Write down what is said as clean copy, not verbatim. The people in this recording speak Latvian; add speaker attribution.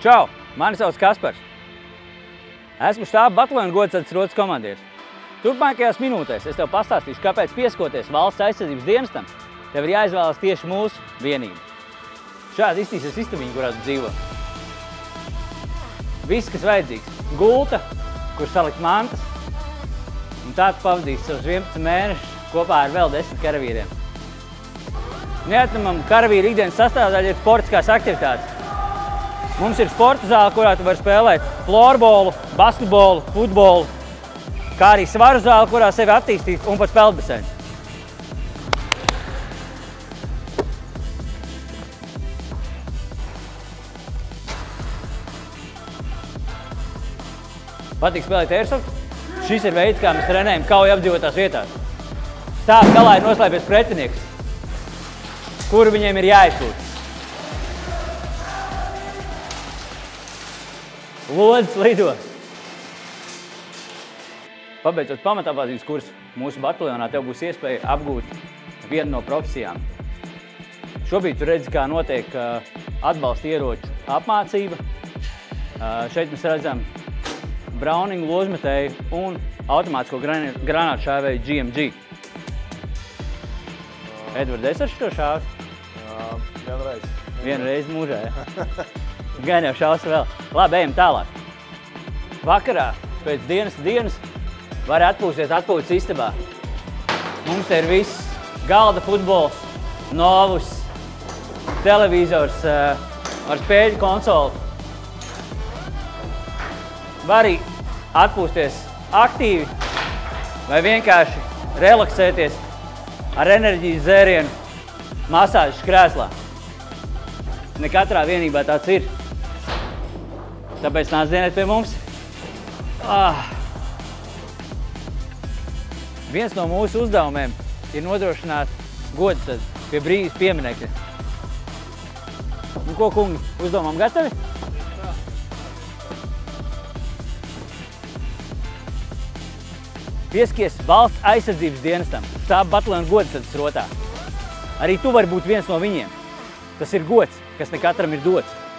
Speaker 1: Čau! Mani sauc Kaspars. Esmu štāba bataljona godsardzes rotas komandieris. Turpmākajās minūtēs es tev pastāstīšu, kāpēc pieskoties valsts aizsardzības dienestam, tev ir jāizvēlas tieši mūsu vienība. Šādi iztīsies istabiņa, kurā tu dzīvo. Viss, kas vajadzīgs. Gulta, kur salikt mantas, un tā tu pavadīsi savus 11 mēnešus kopā ar vēl 10 karavīriem. Neatņemama karavīra ikdienas sastāvdaļa ir sportiskās aktivitātes. Mums ir sporta zāle, kurā tu vari spēlēt florbolu, basketbolu, futbolu, kā arī svaru zāle, kurā sevi attīstīt un pat peldbaseins. Patīk spēlēt airsoft? Šis ir veids, kā mēs trenējam kauju apdzīvotās vietās. Stāv galā ir noslēpies pretinieks, kuru viņiem ir jāizsūt. Lodzes lido! Pabeidzot pamatapmācības kursu, mūsu bataljonā tev būs iespēja apgūt vienu no profesijām. Šobrīd tu redzi, kā notiek atbalsta ieroču apmācība. Šeit mēs redzam Browningu ložmetēju un automātisko granātu šāvēju GMG. Edvards, esi ar šo šāvis?
Speaker 2: Jā, vienreiz.
Speaker 1: Vienreiz mūžā, ja? Gan jau šaus vēl. Labi, ejam tālāk. Vakarā pēc dienas var atpūsties atpūtas istabā. Mums te ir viss. Galda futbols, novus, televizors ar spēļu konsoli. Var arī atpūsties aktīvi vai vienkārši relaksēties ar enerģijas dzērienu masāžas krēslā. Ne katrā vienībā tāds ir. Tāpēc nāc dienēt pie mums. Viens no mūsu uzdevumiem ir nodrošināt godsardzi pie brīvības pieminekļa. Nu ko, kungi, uzdevumam gatavi? Pieskies valsts aizsardzības dienestam, štāba bataljona godsardzes rotā. Arī tu vari būt viens no viņiem. Tas ir gods, kas ne katram ir dots.